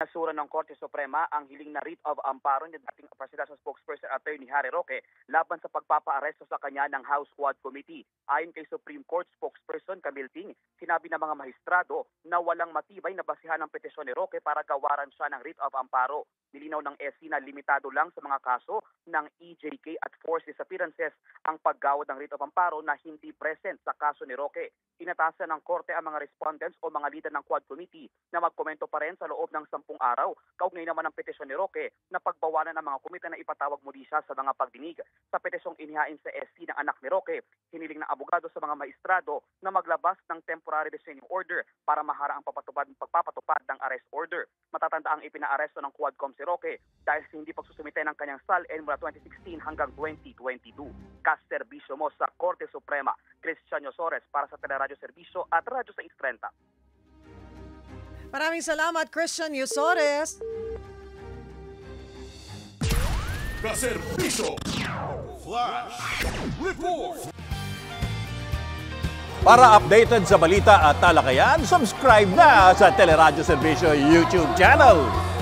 Nasura ng Korte Suprema ang hiling na writ of amparo ni dating Presidential Spokesperson Attorney Harry Roque laban sa pagpapaaresto sa kanya ng House Quad Committee. Ayon kay Supreme Court Spokesperson Camille Ting, sinabi ng mga magistrado na walang matibay na basihan ng petisyon ni Roque para gawaran siya ng writ of amparo. Nilinaw ng SC na limitado lang sa mga kaso ng EJK at forced disappearances ang paggawad ng writ of amparo na hindi present sa kaso ni Roque. Inatasan ng Korte ang mga respondents o mga leader ng Quad Committee na magkomento pa rin sa loob ng 10 araw. Kaugnay naman ng petisyon ni Roque na pagbawalan ng mga komite na ipatawag muli siya sa mga pagdinig. Sa petisyong inihain sa SC ng anak ni Roque, hiniling ng abogado sa mga maestrado na maglabas ng temporary restraining order para maharang ang pagpapatupad ng arrest order. Matatanda ang ipinaaresto ng Quadcom si Roque dahil sa hindi pagsusumite ng kanyang SAL-N mula 2016 hanggang 2022. Kaserbisyo mo sa Korte Suprema, Cristian Yosores para sa Teleradyo Serbisyo at Radyo 630. Maraming salamat, Christian Yosores. Kaserbisyo Flash Report. Para updated sa balita at talakayan, subscribe na sa Teleradyo Serbisyo YouTube channel.